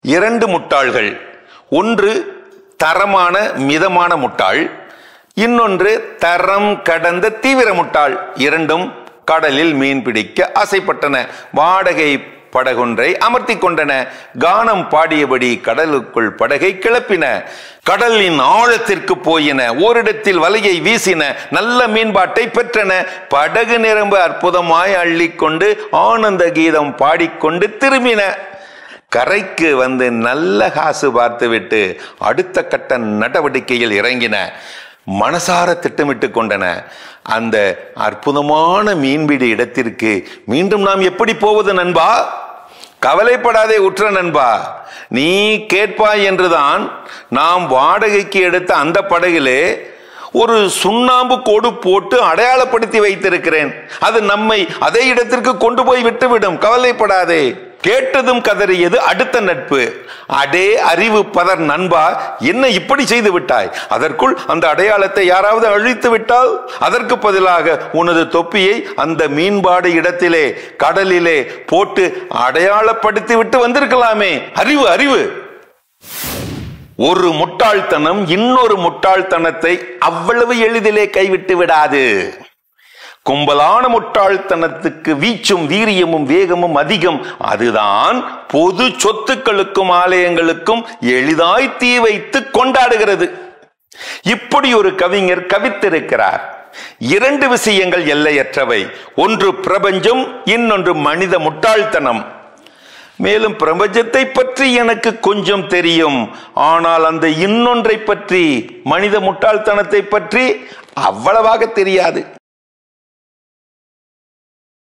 இரண்டு முட்டாள்கள். ஒன்று தரமான மிதமான முட்டாள், இன்னொன்று தரம் கடந்த தீவிர முட்டாள். இரண்டும் கடலில் மீன் பிடிக்க ஆசைப்பட்டன. வாடகை படகொன்றை அமர்த்தி கொண்டன. கானம் பாடியபடி கடலுக்குள் படகை கிளப்பின. கடலின் ஆழத்திற்கு போயின. ஓரிடத்தில் வலையை வீசின. நல்ல மீன்பாட்டை பெற்றன. படகு நிரம்ப அற்புதமாய் அள்ளிக்கொண்டு ஆனந்த கீதம் பாடிக்கொண்டு திரும்பின. கரைக்கு வந்து நல்ல காசு பார்த்துவிட்டு அடுத்த கட்ட நடவடிக்கையில் இறங்கின. மனசார திட்டமிட்டு கொண்டன. அந்த அற்புதமான மீன்பிடி இடத்திற்கு மீண்டும் நாம் எப்படி போவது நண்பா? கவலைப்படாதே உற்ற நண்பா, நீ கேட்பாய் என்றுதான் நாம் வாடகைக்கு எடுத்த அந்த படகிலே ஒரு சுண்ணாம்பு கோடு போட்டு அடையாளப்படுத்தி வைத்திருக்கிறேன். அது நம்மை அதே இடத்திற்கு கொண்டு போய் விட்டுவிடும். கவலைப்படாதே. கேட்டதும் கதறியது அடுத்த நட்பு. அடே அறிவு பதர் நண்பா, என்ன இப்படி செய்து விட்டாய்? அதற்குள் அந்த அடையாளத்தை யாராவது அழித்து விட்டால்? அதற்கு பதிலாக உனது தொப்பியை அந்த மீன்பாடு இடத்திலே கடலிலே போட்டு அடையாளப்படுத்தி விட்டு வந்திருக்கலாமே. அறிவு அறிவு. ஒரு முட்டாள்தனம் இன்னொரு முட்டாள்தனத்தை அவ்வளவு எளிதிலே கைவிட்டு விடாது. கும்பலான முட்டாள்தனத்துக்கு வீச்சும் வீரியமும் வேகமும் அதிகம். அதுதான் பொது சொத்துக்களுக்கும் ஆலயங்களுக்கும் எளிதாய் தீ வைத்து கொண்டாடுகிறது. இப்படி ஒரு கவிஞர் கவித்திருக்கிறார். இரண்டு விஷயங்கள் எல்லையற்றவை. ஒன்று பிரபஞ்சம், இன்னொன்று மனித முட்டாள்தனம். மேலும் பிரபஞ்சத்தை பற்றி எனக்கு கொஞ்சம் தெரியும். ஆனால் அந்த இன்னொன்றை பற்றி, மனித முட்டாள்தனத்தை பற்றி அவ்வளவாக தெரியாது.